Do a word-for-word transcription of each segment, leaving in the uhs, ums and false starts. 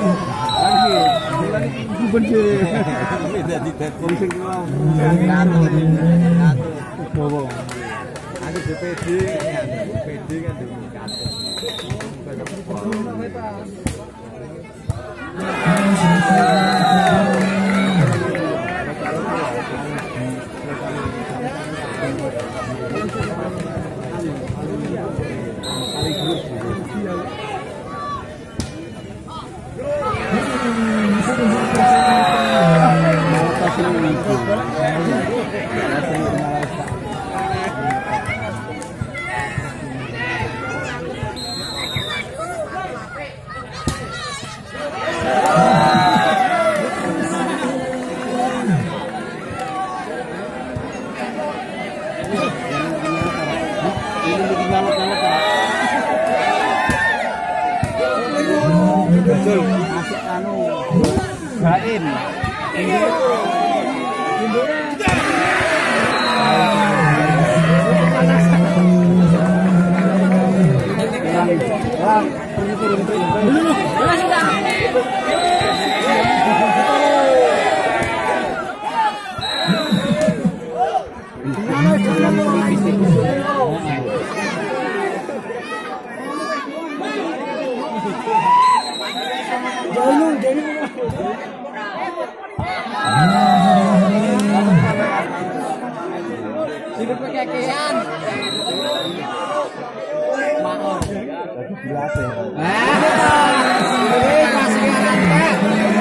Lagi, lagi bener. Beda di telepon sing wong. Ngatur, ngatur. Bowo. Ada B P D, B P D kan ngatur. Betul, masuk anu Baim. Hidup kekekean. Maaf. Jelas ya. Eh, masih ngantek.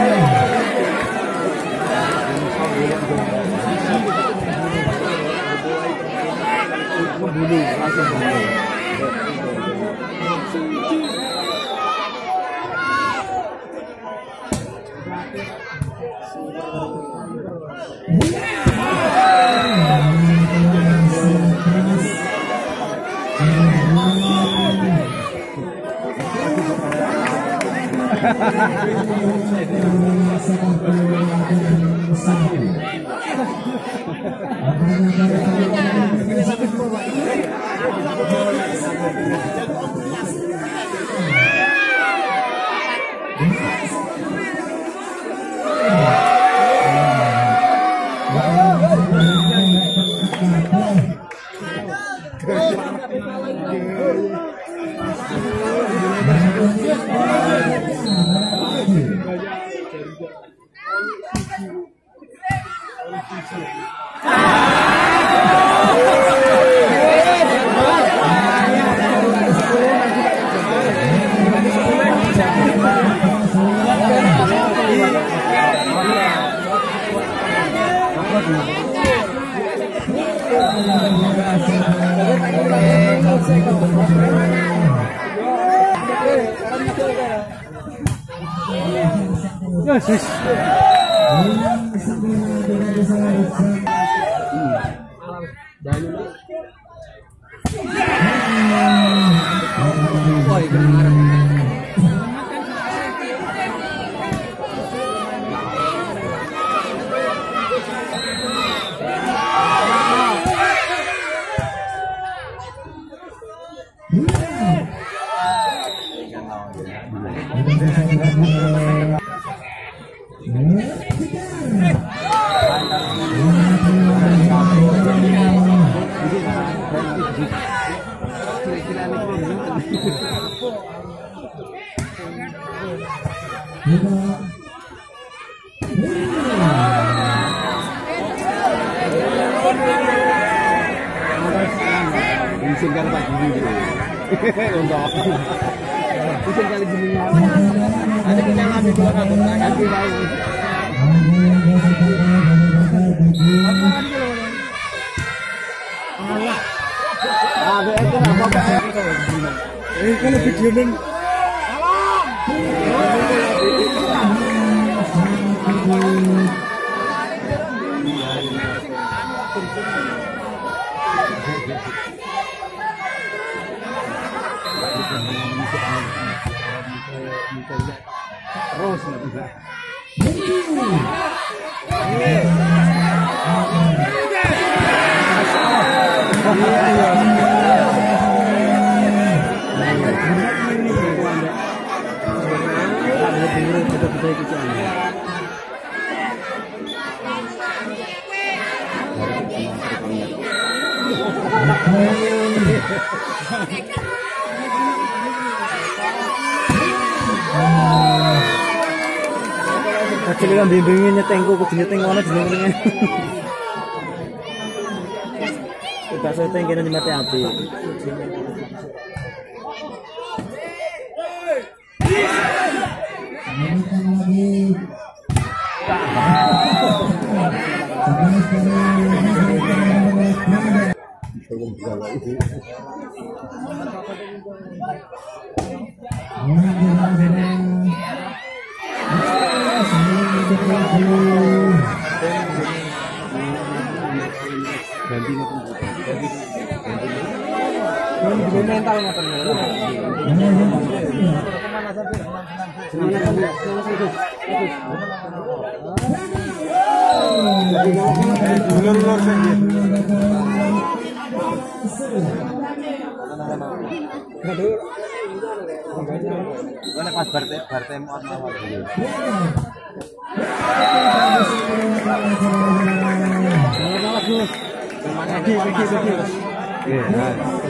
Membunuh langsung bunuh. Yes. Isin kali Pak Gini gitu. Untuk isin kali Gini. Ada kenyalan di dua kabut ganti lain. Allah. Ada itu apa-apa. Eh kalau video ning terus nggak bisa. Iya, iya. Saya ikut kecil kan bimbingin nyetengku ke nyeteng mana jenengnya. Kita seteng kena di mati api. Ganti mental ngoten. Mana pas barte barte muat mawar. Lagi lagi lagi. Iya.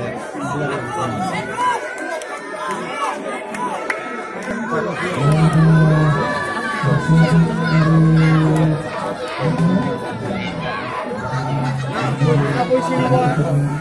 Aku isi buat.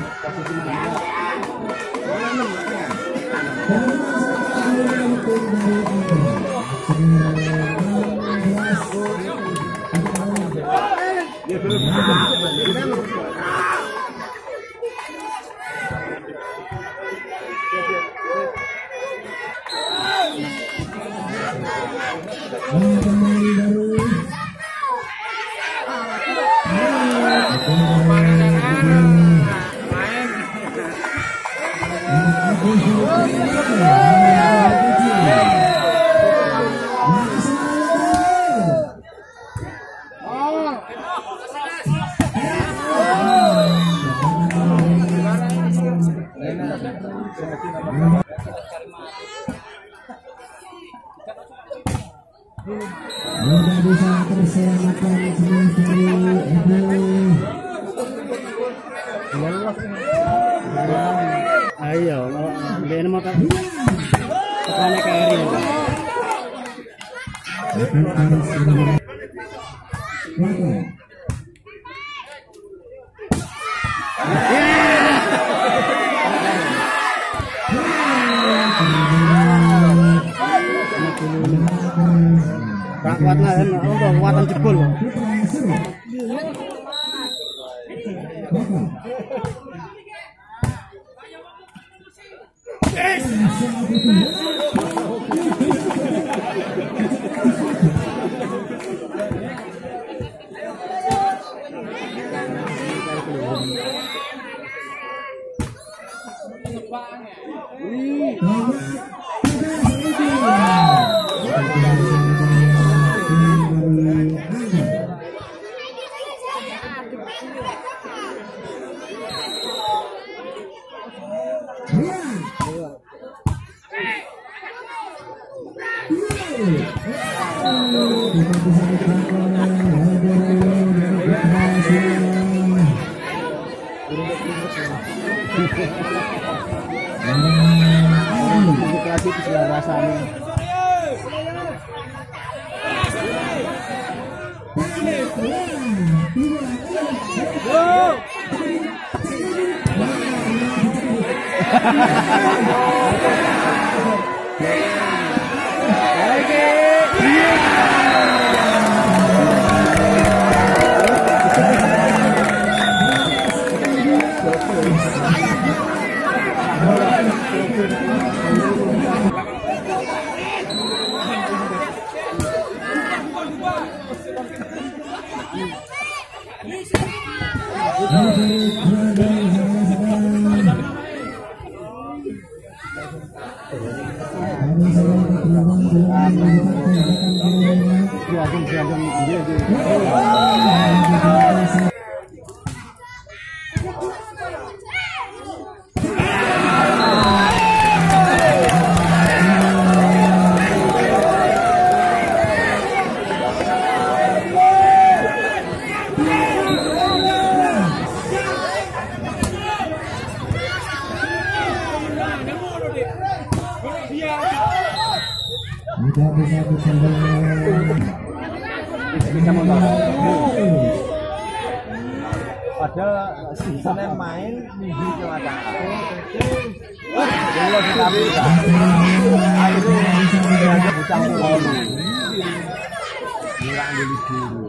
Mudah bisa terselamatkan sendiri. Ayo, dia mau tak tekanan ke air. Tak kuat lah, untuk kuatan jebol. Klasik sudah rasanya. Bisa motor. Padahal season main minggu ke macam apa? Kalau kita bisa, akhirnya ada butang lalu. Hilang dulu dulu.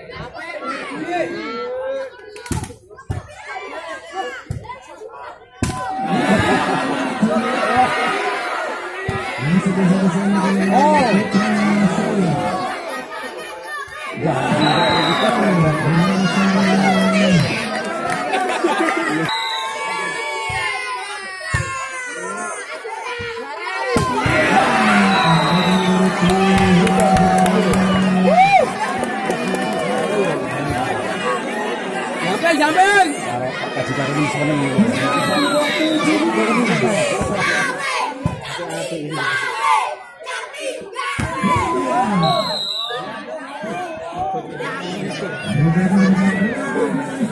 Jambil. Kasih tahu di sana nih. Thank you.